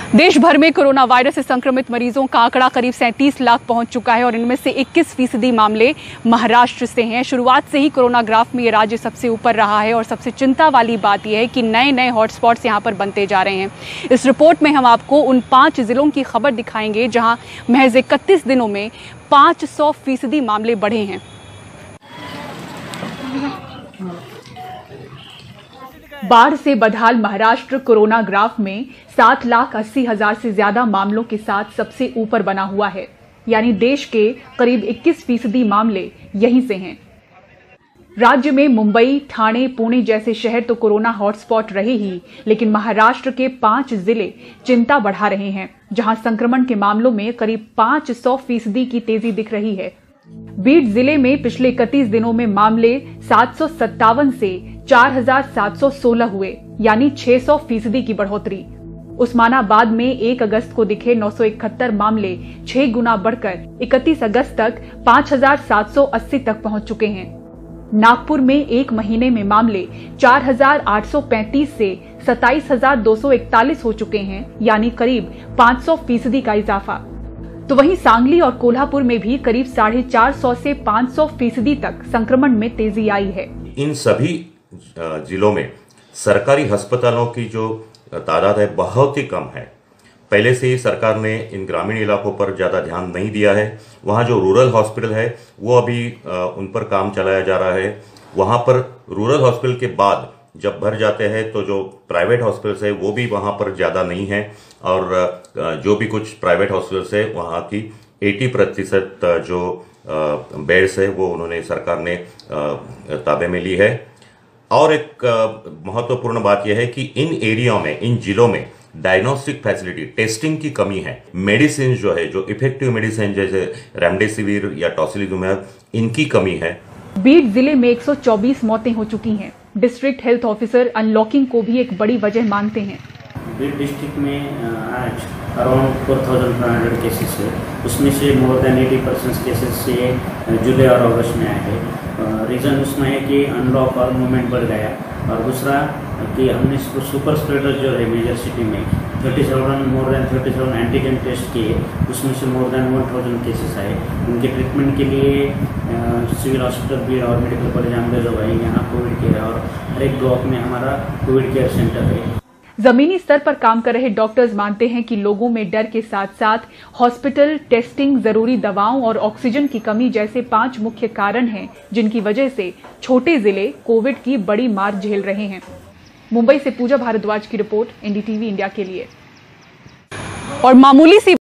देश भर में कोरोना वायरस से संक्रमित मरीजों का आंकड़ा करीब 37 लाख पहुंच चुका है और इनमें से 21% मामले महाराष्ट्र से हैं। शुरुआत से ही कोरोना ग्राफ में ये राज्य सबसे ऊपर रहा है और सबसे चिंता वाली बात यह है कि नए नए हॉटस्पॉट्स यहां पर बनते जा रहे हैं। इस रिपोर्ट में हम आपको उन 5 जिलों की खबर दिखाएंगे जहां महज 31 दिनों में 500% मामले बढ़े हैं। बाढ़ से बदहाल महाराष्ट्र कोरोना ग्राफ में 7,80,000 से ज्यादा मामलों के साथ सबसे ऊपर बना हुआ है, यानी देश के करीब 21% मामले यहीं से हैं। राज्य में मुंबई, ठाणे, पुणे जैसे शहर तो कोरोना हॉटस्पॉट रहे ही, लेकिन महाराष्ट्र के 5 जिले चिंता बढ़ा रहे हैं, जहां संक्रमण के मामलों में करीब 500% की तेजी दिख रही है। बीड जिले में पिछले 31 दिनों में मामले 757 से 4,716 हुए, यानी 600% की बढ़ोतरी। उस्मानाबाद में 1 अगस्त को दिखे 971 मामले 6 गुना बढ़कर 31 अगस्त तक 5,780 तक पहुंच चुके हैं। नागपुर में 1 महीने में मामले 4,835 से 27,241 हो चुके हैं, यानी करीब 500% का इजाफा। तो वहीं सांगली और कोल्हापुर में भी करीब 450 से 500% तक संक्रमण में तेजी आई है। इन सभी जिलों में सरकारी अस्पतालों की जो तादाद है बहुत ही कम है। पहले से ही सरकार ने इन ग्रामीण इलाकों पर ज्यादा ध्यान नहीं दिया है। वहां जो रूरल हॉस्पिटल है वो अभी उन पर काम चलाया जा रहा है। वहां पर रूरल हॉस्पिटल के बाद जब भर जाते हैं तो जो प्राइवेट हॉस्पिटल्स है वो भी वहां पर ज्यादा नहीं है और जो भी कुछ प्राइवेट हॉस्पिटल्स है वहां की 80% जो बेड्स है वो उन्होंने सरकार ने ताबे में ली है। और एक महत्वपूर्ण बात यह है कि इन एरिया में, इन जिलों में डायग्नोस्टिक फैसिलिटी, टेस्टिंग की कमी है। मेडिसिन जो है, जो इफेक्टिव मेडिसिन जैसे रेमडेसिविर या टॉसिलिजुमैब, इनकी कमी है। बीड जिले में 124 मौतें हो चुकी हैं। डिस्ट्रिक्ट हेल्थ ऑफिसर अनलॉकिंग को भी एक बड़ी वजह मानते हैं। बीड डिस्ट्रिक्ट में आज अराउंड 4,500 केसेस है, उसमें से मोर देन 80% केसेस से जुलाई और अगस्त में आए हैं। रीज़न उसमें है कि अनलॉक और मूवमेंट बढ़ गया, और दूसरा कि हमने सुपर स्प्रेडर जो है मेजर सिटी में मोर देन 37 एंटीजन टेस्ट किए, उसमें से मोर देन 1,000 केसेस आए। उनके ट्रीटमेंट के लिए सिविल हॉस्पिटल बीड और मेडिकल कॉलेज अहमदाबाद यहाँ कोविड केयर, और हर एक ब्लॉक में हमारा कोविड केयर सेंटर है। जमीनी स्तर पर काम कर रहे डॉक्टर्स मानते हैं कि लोगों में डर के साथ साथ हॉस्पिटल, टेस्टिंग, जरूरी दवाओं और ऑक्सीजन की कमी जैसे 5 मुख्य कारण हैं, जिनकी वजह से छोटे जिले कोविड की बड़ी मार झेल रहे हैं। मुंबई से पूजा भारद्वाज की रिपोर्ट, एनडीटीवी इंडिया के लिए। और मामूली सी